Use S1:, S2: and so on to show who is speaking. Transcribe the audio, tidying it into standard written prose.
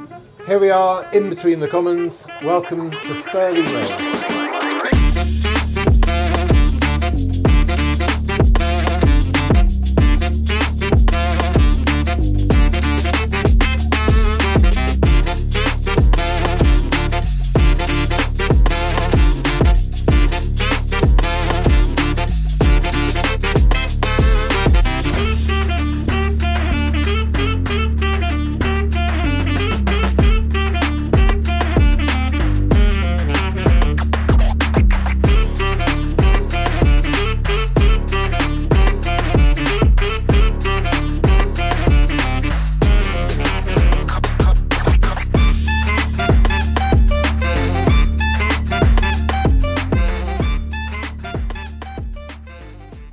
S1: Here we are in between the commons. Welcome to Thurleigh Road.